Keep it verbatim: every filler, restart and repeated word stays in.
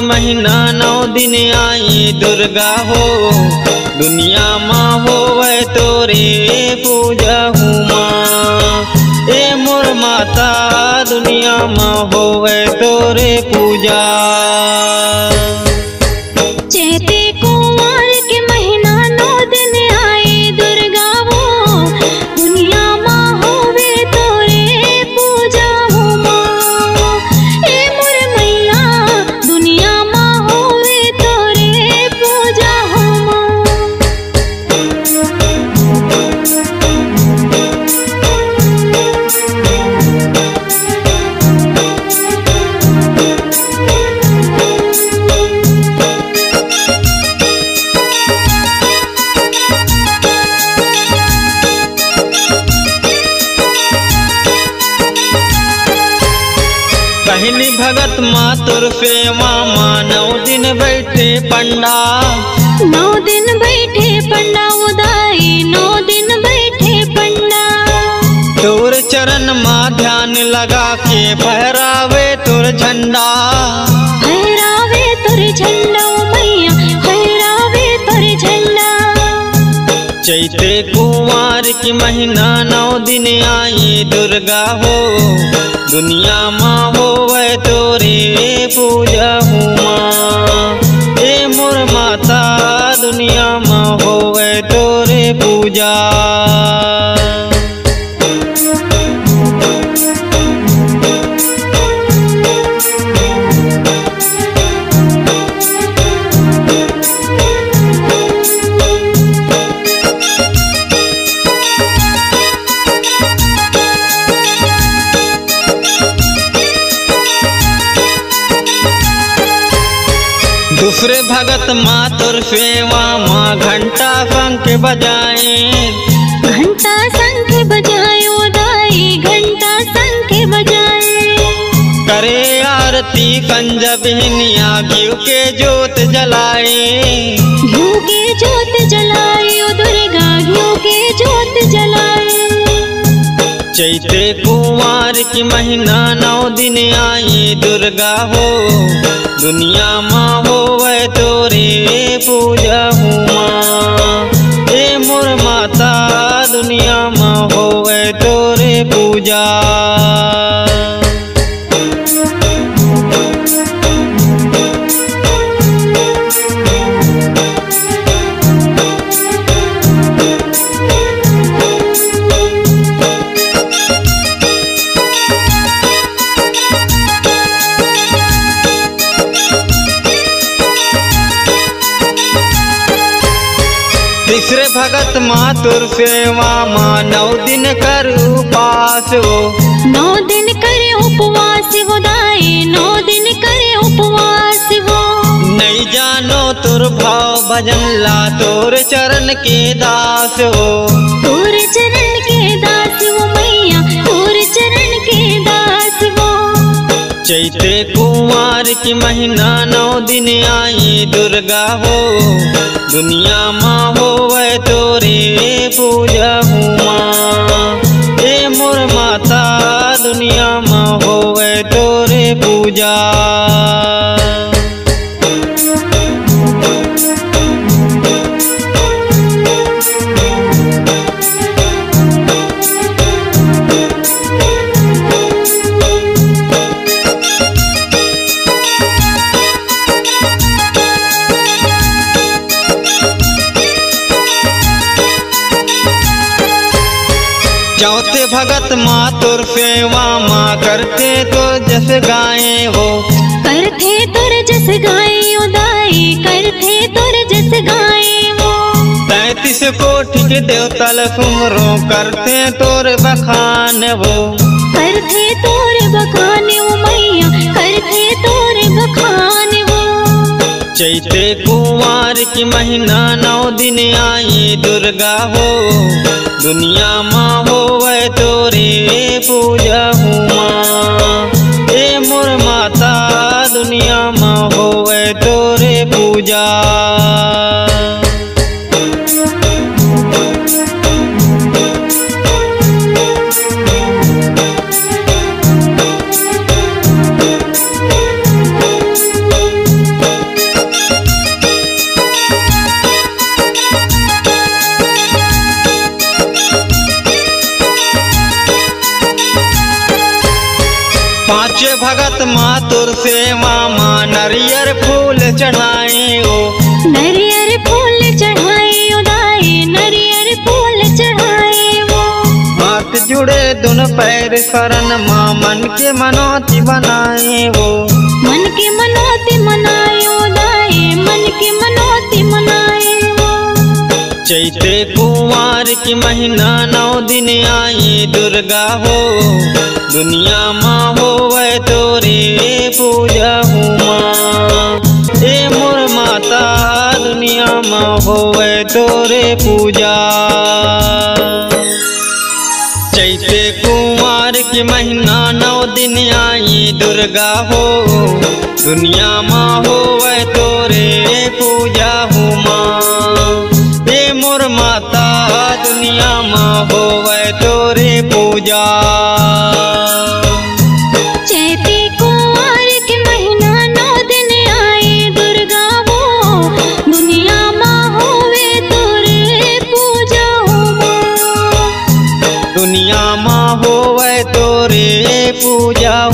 महीना नौ दिन आई दुर्गा हो, दुनिया माँ हो वह तोरे पूजा हूँ माँ। ए मोर माता दुनिया माँ हो वह तोरे पूजा। चैते कुंवर के महीना नौ दिन आई दुर्गा हो, दुनिया माँ होवे तोरे पूजा हो माँ। ए मोर मैया दुनिया माँ होवे तोरे पूजा हो माँ। कहनी भगत माँ तुर सेवा माँ नौ दिन बैठे पंडा, नौ दिन बैठे पंडा उदाई नौ दिन बैठे पंडा। तोर चरण माँ ध्यान लगा के फहरावे तुर झंडा, फहरावे तुर झंडा ओ मैया फहरावे तुर झंडा। चैते कुंवर की महीना नौ दिन आई दुर्गा हो, दुनिया माँ हो वह तोरे पूजा हूँ माँ। ए मोर माता दुनिया माँ हो वह तोरे पूजा। दूसरे भगत माँ तुर सेवा माँ घंटा शंख बजाए, घंटा शंख बजाए उदाई घंटा शंख बजाए। करे आरती कंज बहनिया घिउ के जोत जलाए, घिउ के जोत जलाए ओ दुर्गा घिउ के जोत जलाए। चैते कुंवर की महीना नौ दिन आई दुर्गा हो, दुनिया माँ हो वह तोरे पूजा हूँ माँ। ए मोर माता दुनिया माँ हो वह तोरे पूजा। तीसरे भगत माँ तुर सेवा माँ नौ दिन कर उपास हो, नौ दिन करे उपवास हो दाई नौ दिन करे उपवास हो। नहीं जानो तुर भाव भजन ला तोर चरण के दास हो, तोर चरण के दास हो मैया तोर चरण के दास हो। चैते कुंवर की महीना नौ दिन आई दुर्गा हो, दुनिया माँ हो वह तोरे पूजा हूँ माँ। ए मोर माता दुनिया माँ हो वह तोरे पूजा। चौथे भगत माँ तुर सेवा माँ करते तो जस गाए हो, करते तुर जस गाए उदाई करते तुर जस गाए वो। तैतीस कोटि के देवतल सुमरो करते तोर बखान वो, करते तोर बखान वो मैया करते तोर बखान वो। चैते कुंवर की महीना नौ दिन आई दुर्गा हो, दुनिया माँ हो वह तोरे पूजा हूँ माँ। ए मोर माता दुनिया माँ हो वह तोरे पूजा। नाचे भगत मातुर सेवा माँ नरियर फूल चढ़ाए ओ नरियर फूल चढ़ाए उदाई नरियर फूल चढ़ाए वो हाथ जुड़े दोनों पैर शरण माँ मन के मनौती बनाए वो मन के मनौती मनाए उदाई मन के मनौती मनाए वो चैते कुंवार की महीना नौ दिन आई दुर्गा हो दुनिया माँ हो वह तोरे पूजा हूँ माँ ए मोर माता दुनिया माँ हो वह तोरे पूजा। चैते कुंवार की महीना नौ दिन आई दुर्गा हो दुनिया माँ हो वह तोरे पूजा हूँ माँ ए मोर माता दुनिया माँ हो वह तोरे पूजा। चैते कुंवार के महीना नौ दिन आई दुर्गा वो दुनिया माँ होवे तोरे पूजा हो माँ दुनिया माँ हो वह तोरे पूजा